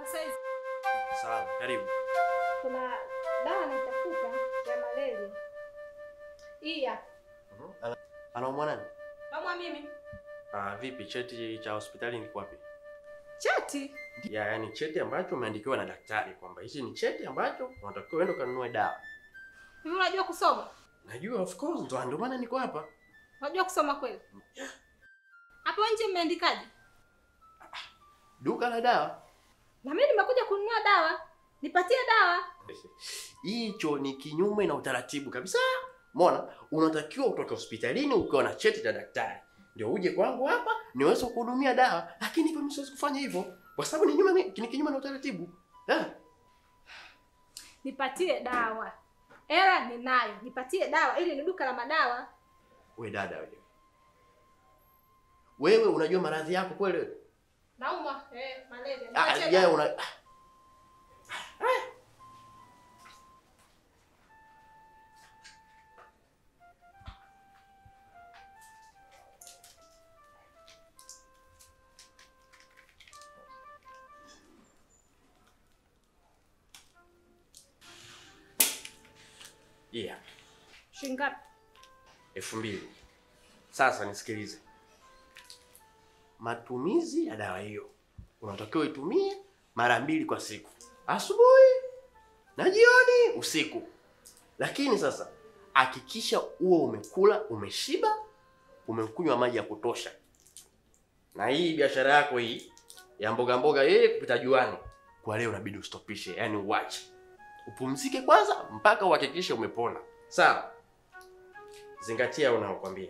Sasa hizi. Sawa, karibu. Kuna dawa natafuta ya malaria. Hii hapa. Anaumwa nani? Kama mimi. Vipi cheti cha hospitali ni wapi? Cheti? Yaani cheti ambacho umeandikiwa na daktari kwamba hichi ni cheti ambacho unatakiwa uende kanunue dawa. Hivi unajua kusoma? Najua of course, ndio maana niko hapa. Unajua kusoma kweli? Hapo nje mmeandikaje? Duka la dawa. Na mimi nimekuja kununua dawa. Nipatie dawa. Hicho ni kinyume na utaratibu kabisa. Umeona? Unatakiwa utoke hospitalini ukiwa na cheti cha daktari. Ndio uje kwangu hapa niweze kuhudumia dawa. Lakini hivyo mimi siwezi kufanya hivyo kwa sababu ni kinyume na utaratibu. Nipatie dawa. Hela ninayo. Nipatie dawa ili ni duka la madawa. Wewe dada wewe. Wewe unajua maradhi yako kweli wewe? Naumwa malaria. Yeye una Yeah. Shilingi ngapi? 2000. Sasa nisikilize. Matumizi ya dawa hiyo unatakiwa itumie mara 2 kwa siku. Asubuhi na jioni, usiku. Lakini sasa hakikisha uwe umekula, umeshiba, umekunywa maji ya kutosha. Na hii biashara yako hii ya mboga mboga kupita juani, kwa leo inabidi ustopishe, yani uache. Upumzike kwanza mpaka uhakikishe umepona. Sawa? Zingatia unaokuambia.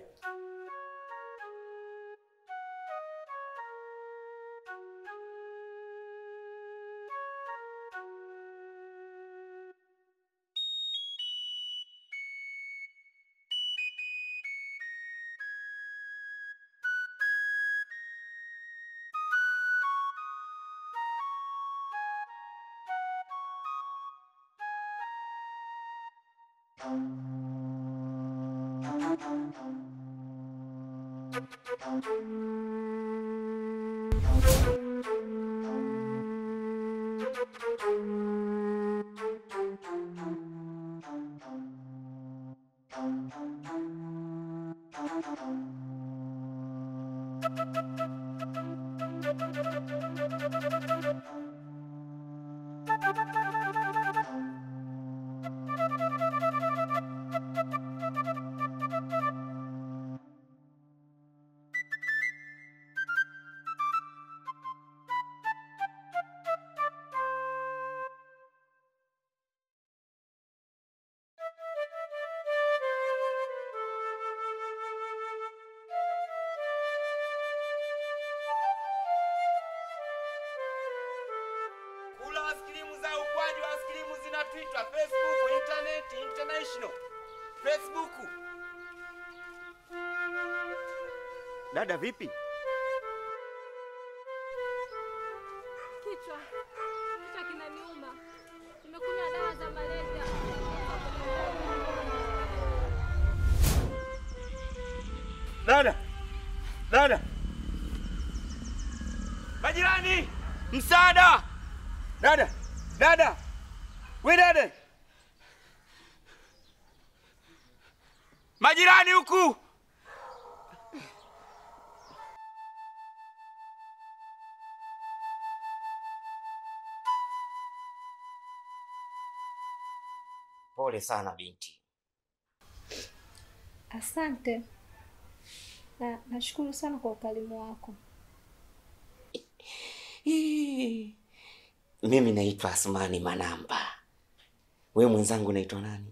Kula askilimu za ukwaji wa askilimu zina Twitter, Facebook, internet, international. Facebook. Dada vipi? Kichwa kinaniuma. Nimekunywa dawa za malaria. Dada. Majirani, msaada. Dada. We dada. Majirani huku. Pole sana binti. Asante. Nashukuru sana kwa ukarimu wako. Mimi naitwa Asmani Manamba. Wewe mwenzangu unaitwa nani?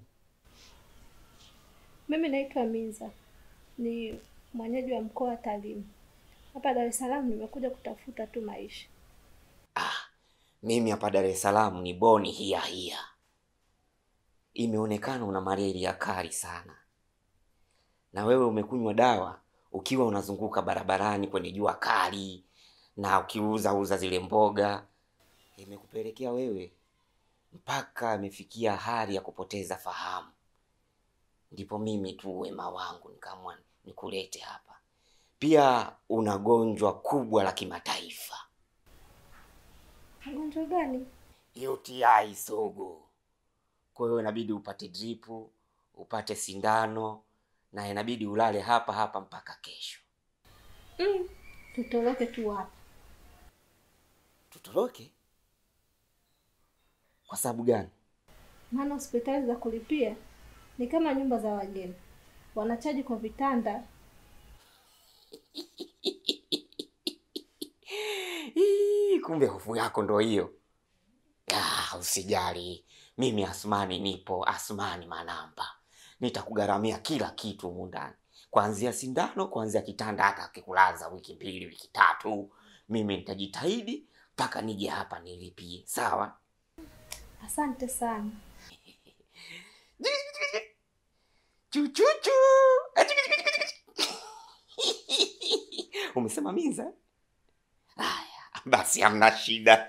Mimi naitwa Minza. Ni mwenyeji wa mkoa wa Talimu. Hapa Dar es Salaam nimekuja kutafuta tu maisha. Mimi hapa Dar es Salaam ni boni hia. Imeonekana una malaria kali sana. Na wewe umekunywa dawa ukiwa unazunguka barabarani kwenye jua kali na ukiuza zile mboga. Imekupelekea wewe mpaka amefikia hali ya kupoteza fahamu. Ndipo mimi tu wema wangu nikaamua nikulete hapa. Pia una gonjwa kubwa la kimataifa. Ugonjwa gani? UTI sugu. Kwa hiyo inabidi upate drip, upate sindano na inabidi ulale hapa hapa mpaka kesho. Tutoroke tu hapa. Tutoroke? Kwa sababu gani? Maana hospitali za kulipia ni kama nyumba za wageni. Wanachaji kwa vitanda. Kumbe hofu yako ndo hiyo. Usijali. Mimi Asmani nipo, Asmani Manamba. Nitakugharamia kila kitu humu ndani. Kuanzia sindano, kuanzia kitanda, hata kikulaza wiki 2, wiki 3. Mimi nitajitahidi mpaka nije hapa nilipie. Sawa? Asante sana. Chuchuchu. Umesema Minza? Haya, basi hamna shida.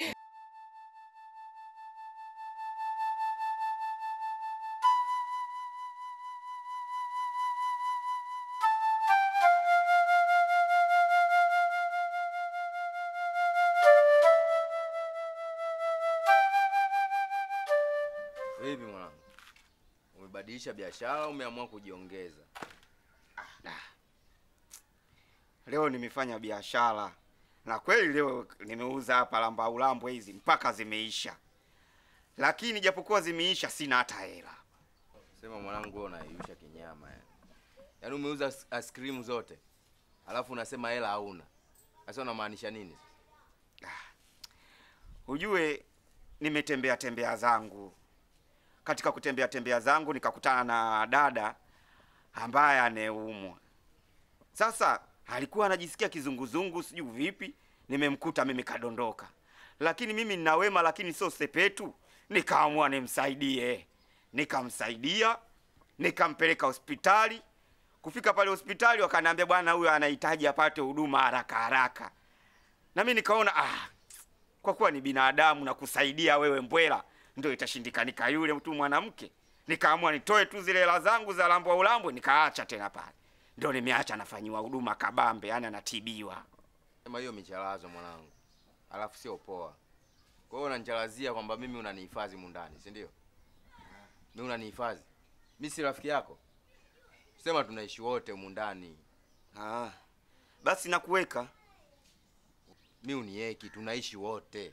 Vipi mwanangu? Umebadilisha biashara au umeamua kujiongeza? Leo nimefanya biashara. Na kweli leo nimeuza hapa lambo hizi mpaka zimeisha. Lakini japokuwa zimeisha sina hata hela. Sema mwanangu, wewe unaiusha kinyama yani. Yaani umeuza ice cream zote. Alafu unasema hela hauna. Sasa unamaanisha nini? Ujue nimetembea zangu. Katika kutembea zangu nikakutana na dada ambaye aneumwa. Sasa alikuwa anajisikia kizunguzungu sijui vipi, nimemkuta mimi kadondoka. Lakini mimi nina wema lakini sio sepetu, nikaamua nimsaidie. Nikamsaidia, nikampeleka hospitali. Kufika pale hospitali wakaniambia bwana huyu anahitaji apate huduma haraka. Na mimi nikaona kwa kuwa ni binadamu na kusaidia wewe mbwela ndio itashindikanika yule mtu mwanamke. Nikaamua nitoe tu zile hela zangu za lambo nikaacha tena pale. Ndio nimeacha nafanyiwa huduma kabambe, yani anatibiwa. Sema hiyo michalazo mwanangu. Alafu sio poa. Kwa hiyo unanichalazia kwamba mimi unanihifadhi mundani, si ndio? Mimi unanihifadhi. Mimi si rafiki yako. Sema tunaishi wote mundani. Basi nakuweka. Mimi unieki, tunaishi wote.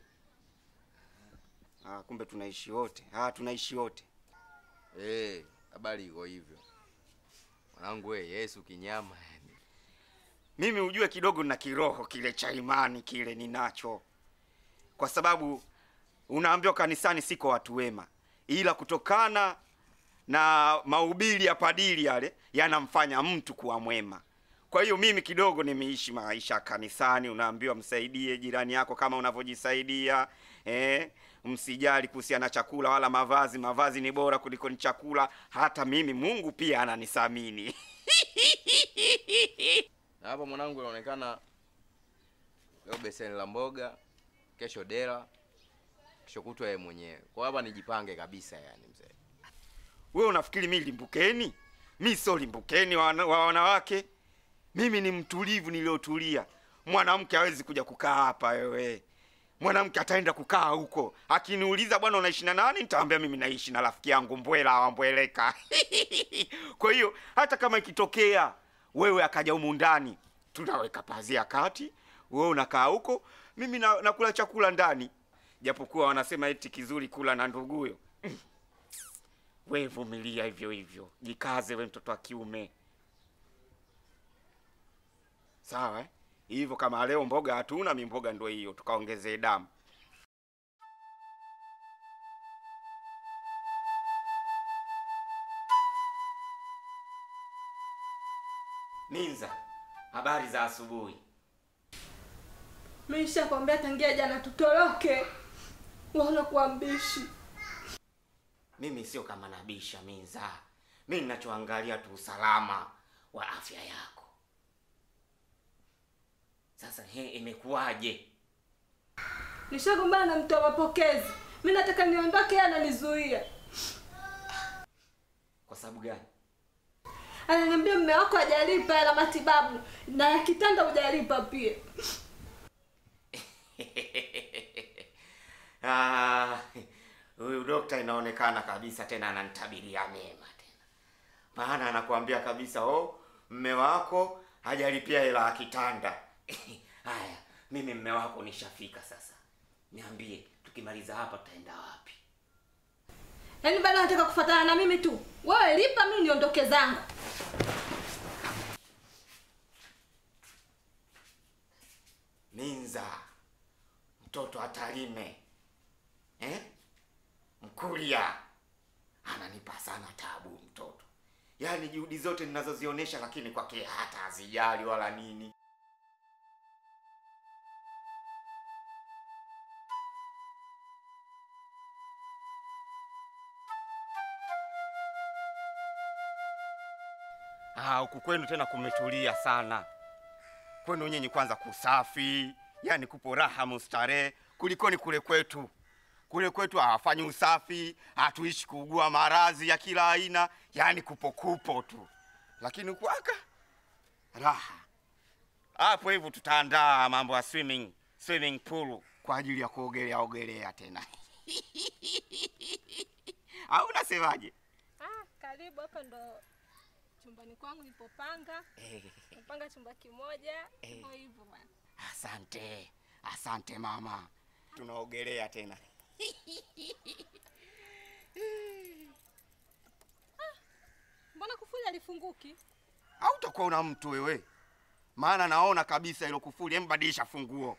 Kumbe tunaishi wote. Tunaishi wote. Habari iko hivyo. Mwanangu wewe Yesu kinyama yani. Mimi ujue kidogo na kiroho kile cha imani kile ninacho. Kwa sababu unaambiwa kanisani siko watu wema. Ila kutokana na mahubiri ya padiri yale yanamfanya mtu kuwa mwema. Kwa hiyo mimi kidogo nimeishi maisha kanisani, unaambiwa msaidie jirani yako kama unavyojisaidia. Msijali kuhusiana na chakula wala mavazi. Mavazi ni bora kuliko ni chakula. Hata mimi Mungu pia ananisamini. Na hapa mwanangu inaonekana leo beseni la mboga, kesho dela, kesho kutwa yeye mwenyewe. Kwa hapa nijipange kabisa yani mzee. Wewe unafikiri mimi limbukeni? Mimi sio limbukeni wa wanawake. Mimi ni mtulivu niliotulia. Mwanamke hawezi kuja kukaa hapa wewe. Mwanamke ataenda kukaa huko. Akiniuliza bwana unaishi na nani? Nitaambia mimi naishi na rafiki yangu mbwela wa mbweleka. Kwa hiyo hata kama ikitokea wewe akaja humu ndani, tunaweka pazia kati, wewe unakaa huko, mimi nakula chakula ndani. Japokuwa wanasema eti kizuri kula na nduguyo. Wewe vumilia hivyo. Jikaze wewe mtoto wa kiume. Sawa hivyo kama leo mboga hatuna, mimi mboga ndio hiyo tukaongezee damu. Minza, habari za asubuhi. Mimi nishakwambia tangia jana tutoroke. Wewe unakuambishi. Mimi sio kama nabisha Minza. Mimi ninachoangalia tu usalama wa afya yako. Sasa imekuwaje? Nishagombana na mtu wa mapokezi. Mimi nataka niondoke, yeye ananizuia. Kwa sababu gani? Ananiambia mume wako hajalipa hela matibabu na kitanda hujalipa pia. Ah, huyu dokta inaonekana kabisa tena ananitabiria mema tena. Maana anakuambia kabisa, oh, mme wako hajalipia hela ya kitanda. Haya, mimi mme wako nishafika sasa. Niambie, tukimaliza hapa tutaenda wapi? Yaani bado unataka kufuatana na mimi tu? Wewe lipa, mimi niondoke zangu. Minza, mtoto atalime. Mkulia ananipa sana tabu mtoto. Yaani juhudi zote ninazozionyesha, lakini kwake hata hazijali wala nini. Huku kwenu tena kumetulia sana. Kwenu nyinyi kwanza kusafi, yani kupo raha mustarehe, kulikoni kule kwetu. Kule kwetu hawafanyi usafi, hatuishi kuugua maradhi ya kila aina, yani kupo tu. Lakini kuaka raha. Hapo hivyo tutaandaa mambo ya swimming pool kwa ajili ya kuogelea tena. Au unasemaje? Karibu, hapa ndo chumbani kwangu nilipopanga. Napanga chumba kimoja, hivyo hivyo bwana. Asante mama. Tunaogelea tena. Mbona kufuli alifunguki? Au utakuwa una mtu wewe? Maana naona kabisa ile kufuli, mbadilisha funguo.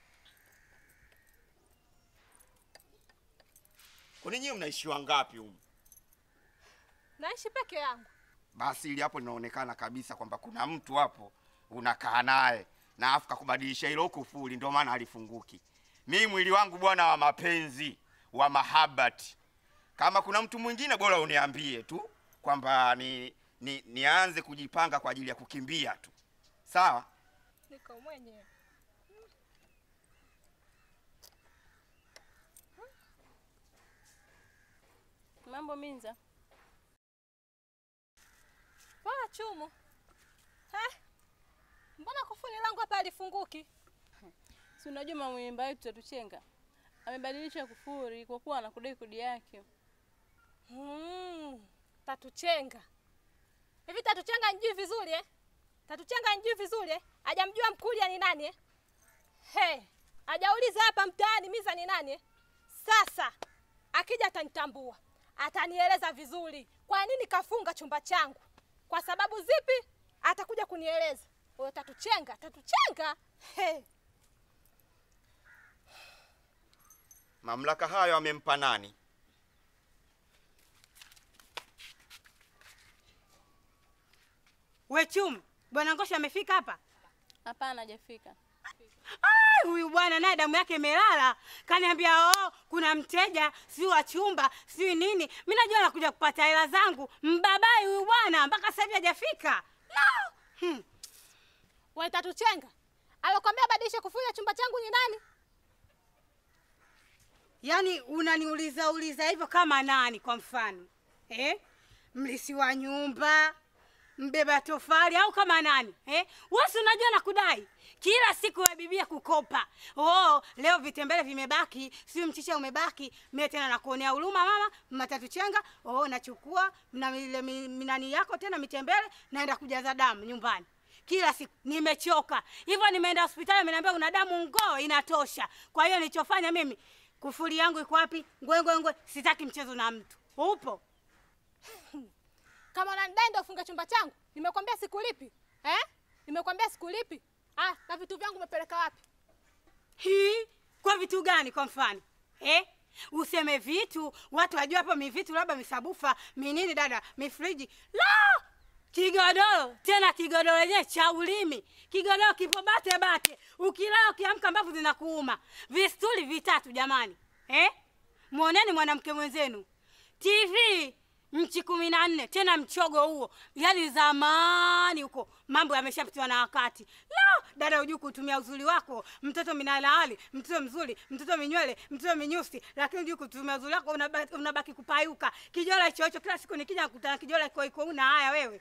Kwa nini mnaishi wangapi huko? Naishi peke yangu. Basi ili hapo linaonekana kabisa kwamba kuna mtu hapo unakaa naye na afika kubadilisha ile kufuli, ndio maana alifunguki. Mimi mwili wangu bwana wa mapenzi, wa mahabati. Kama kuna mtu mwingine bora uniambie tu kwamba nianze kujipanga kwa ajili ya kukimbia tu. Sawa? Niko mwenyewe. Mambo Minza. Chumu. Mbona kufuli langu hapa alifunguki? Si unajua mamwimba yetu Tatuchenga amebadilisha kufuri kwa kuwa anakudai kodi yake. Tatuchenga. Hivi Tatuchenga njui vizuri Tatuchenga njui vizuri hajamjua Mkulia ni nani hajauliza hapa mtaani Minza ni nani Sasa akija atanitambua. Atanieleza vizuri kwa nini kafunga chumba changu. Kwa sababu zipi? Atakuja kunieleza. Wewe Tatuchenga. Mamlaka hayo amempa nani? We Chumu, bwana Ngosha amefika hapa? Hapana, hajafika. Huyu bwana naye damu yake imelala. Kaniambia kuna mteja, si wa chumba, si nini. Mimi najua anakuja kupata hela zangu. Mbabai huyu bwana mpaka sasa hivi hajafika. No. Wewe Tatuchenga. Alikwambia badilisha kufuja chumba changu ni nani? Yaani unaniuliza hivyo kama nani kwa mfano? Mlisi wa nyumba, mbeba tofali au kama nani? Wewe unajua nakudai. Kila siku ya bibia kukopa. Leo vitembele vimebaki, si mchicha umebaki. Mimi tena nakuonea huruma mama Tatuchenga. Nachukua na ile minani yako tena mitembele naenda kujaza damu nyumbani. Kila siku nimechoka. Hivyo nimeenda hospitali ameniambia una damu ngoo inatosha. Kwa hiyo nilichofanya mimi, kufuli yangu iko wapi? Ngwe, sitaki mchezo na mtu. Upo? Kama unanidai ndio ufunge chumba changu. Nimekwambia sikulipi. Nimekwambia sikulipi. Na vitu vyangu umepeleka wapi? Kwa vitu gani kwa mfano? Useme vitu, watu wajua hapa vitu labda misabufa, nini dada, mifriji. La! Kigodoro, tena kigodoro yenyewe cha ulimi. Kigodoro kipo bate. Ukilala ukiamka mbavu zinakuuma. Vistuli vitatu jamani. Muoneni mwanamke mwenzenu. TV nchi 14 tena mchogo huo. Yaani zamani huko mambo yameshapitwa na wakati. La, dada hujui kutumia uzuri wako. Mtoto minalaali, mtoto mzuri, mtoto minywele, mtoto minyusi, lakini hujui kutumia uzuri wako unabaki kupayuka. Kijola hicho kila siku nikija kukutana kijola iko una haya wewe.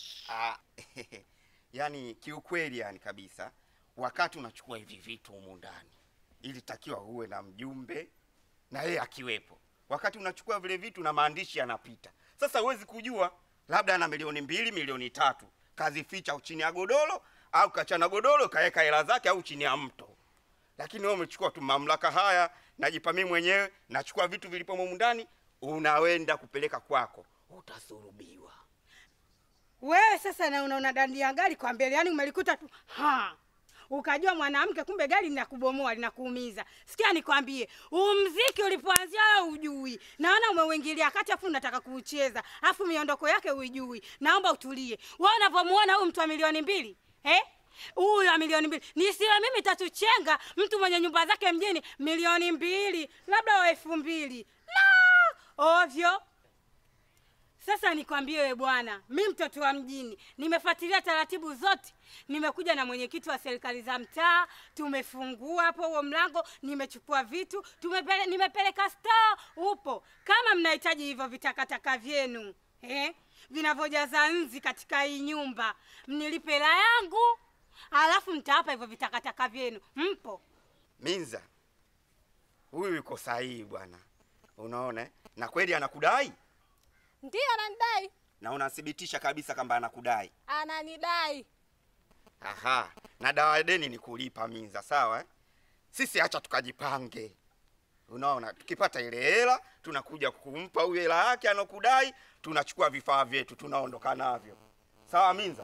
Yaani kiukweli yani kabisa wakati unachukua hivi vitu humu ndani ilitakiwa uwe na mjumbe na yeye akiwepo. Wakati unachukua vile vitu na maandishi yanapita. Sasa huwezi kujua, labda ana milioni 2, milioni 3. Kazificha chini ya godoro au kachana godoro kaeka hela zake au chini ya mto. Lakini wewe umechukua tu mamlaka haya, najipa mimi mwenyewe, nachukua vitu vilipo humu ndani, unawenda kupeleka kwako, utasurubiwa. Wewe sasa na unaona dandia gari kwa mbele, yani umelikuta tu ukajua mwanamke, kumbe gari linakubomoa, linakuumiza. Sikia nikwambie, muziki ulipoanzia wewe hujui. Naona umeuingilia kati afu unataka kuucheza, afu miondoko yake hujui. Naomba utulie. Wewe unapomuona huyu mtu wa milioni 2, huyu wa milioni 2. Nisiwe mimi tatuchenga mtu mwenye nyumba zake mjini milioni 2, labda wa 2000. La! Ovyo. Sasa nikwambie wewe bwana, mimi mtoto wa mjini, nimefuatilia taratibu zote. Nimekuja na mwenyekiti wa serikali za mtaa, tumefungua hapo huo mlango, nimechukua vitu, nimepeleka store upo. Kama mnahitaji hivyo vitakataka vyenu, vinavyojaza nzi katika hii nyumba, mnilipe hela yangu, alafu mtawapa hivyo vitakataka vyenu. Mpo? Minza, huyu yuko sahihi bwana. Unaona? Na kweli anakudai? Ndiyo ananidai. Na unathibitisha kabisa kwamba anakudai? Ananidai. Aha, na dawa deni ni kulipa Minza, sawa? Sisi acha tukajipange. Unaona, tukipata ile hela, tunakuja kumpa huyo hela yake anokudai, tunachukua vifaa vyetu, tunaondoka navyo. Sawa Minza?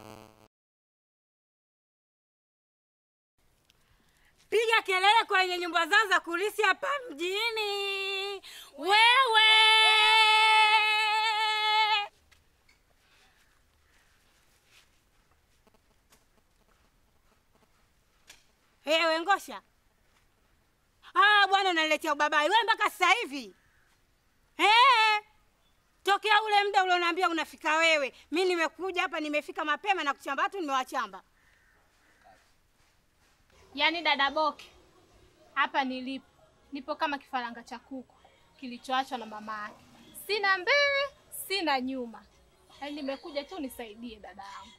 Piga kelele kwenye nyumba zao za kulisi hapa mjini. Wewe! Wewe ngosha. Bwana unaniletea ubabai. Wewe mpaka sasa hivi. Tokea ule muda ulioniambia unafika wewe. Mimi nimekuja hapa, nimefika mapema na kuchamba watu nimewachamba. Yaani dada Boke, hapa nipo kama kifaranga cha kuku kilichoachwa na mama yake. Sina mbele, sina nyuma. Yaani nimekuja tu nisaidie dada yangu.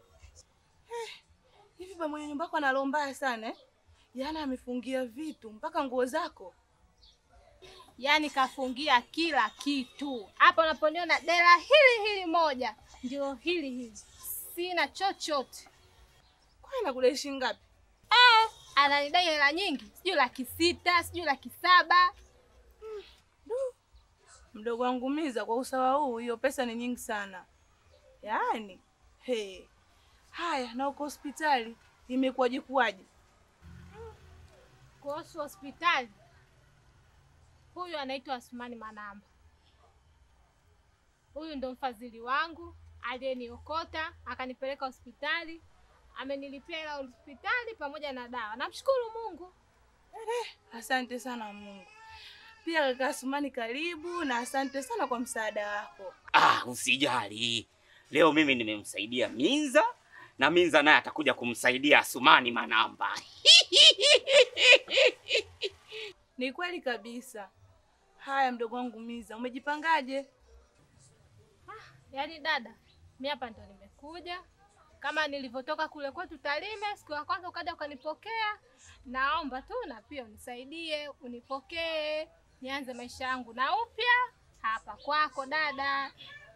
Hivi ba mwenye nyumba yako ana roho mbaya sana Yaani amefungia vitu mpaka nguo zako. Yaani kafungia kila kitu. Hapa unaponiona dela hili moja ndio hili. Sina chochote. Kwa nini nakudai shilingi ngapi? Ananidai hela nyingi. Sijui 600, sijui 700. Mdogo wangu Miza, kwa usawa huu hiyo pesa ni nyingi sana. Yaani, haya na uko hospitali imekuwaje kuwaje? Kuhusu hospitali, huyu anaitwa Asumani Manamba. Huyu ndo mfadhili wangu, aliyeniokota, akanipeleka hospitali, amenilipia hela hospitali pamoja na dawa. Namshukuru Mungu. Asante sana Mungu. Pia kaka Asumani karibu na asante sana kwa msaada wako. Usijali. Leo mimi nimemsaidia Minza na Minza naye atakuja kumsaidia Asumani Manamba. Ni kweli kabisa. Haya mdogo wangu Miza, umejipangaje? Yaani dada, mimi hapa ndo nimekuja. Kama nilivyotoka kule kwetu Tarime, siku ya kwanza ukaja ukanipokea. Naomba tu na pia unisaidie, unipokee, nianze maisha yangu na upya hapa kwako dada.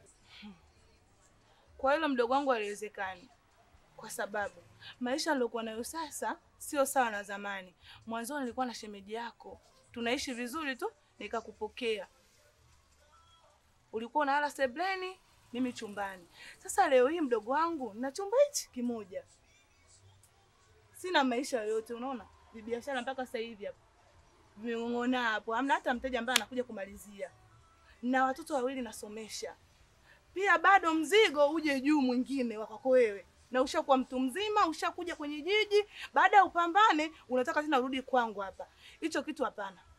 Kwa hilo mdogo wangu haliwezekani. Kwa sababu maisha nilikuwa nayo sasa sio sawa na zamani. Mwanzo nilikuwa na shemeji yako. Tunaishi vizuri tu, nikakupokea. Ulikuwa unalala sebleni, mimi chumbani. Sasa leo hii mdogo wangu na chumba hichi kimoja. Sina maisha yoyote, unaona? Biashara mpaka sasa hivi hapa. Vimeng'ona hapo. Hamna hata mteja ambaye anakuja kumalizia. Na watoto 2 nasomesha. Pia bado mzigo uje juu mwingine wako wewe. Na ushakuwa mtu mzima, ushakuja kwenye jiji, baada ya upambane unataka tena urudi kwangu hapa. Hicho kitu hapana.